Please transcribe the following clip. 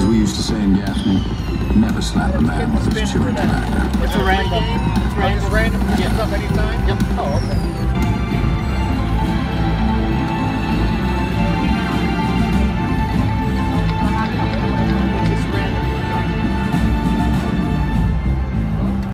we used to say in Gaffney, never slap a man with his chewing tobacco. It's a random. It's random. It's random. Yeah. Up anytime? Yep. Oh, okay.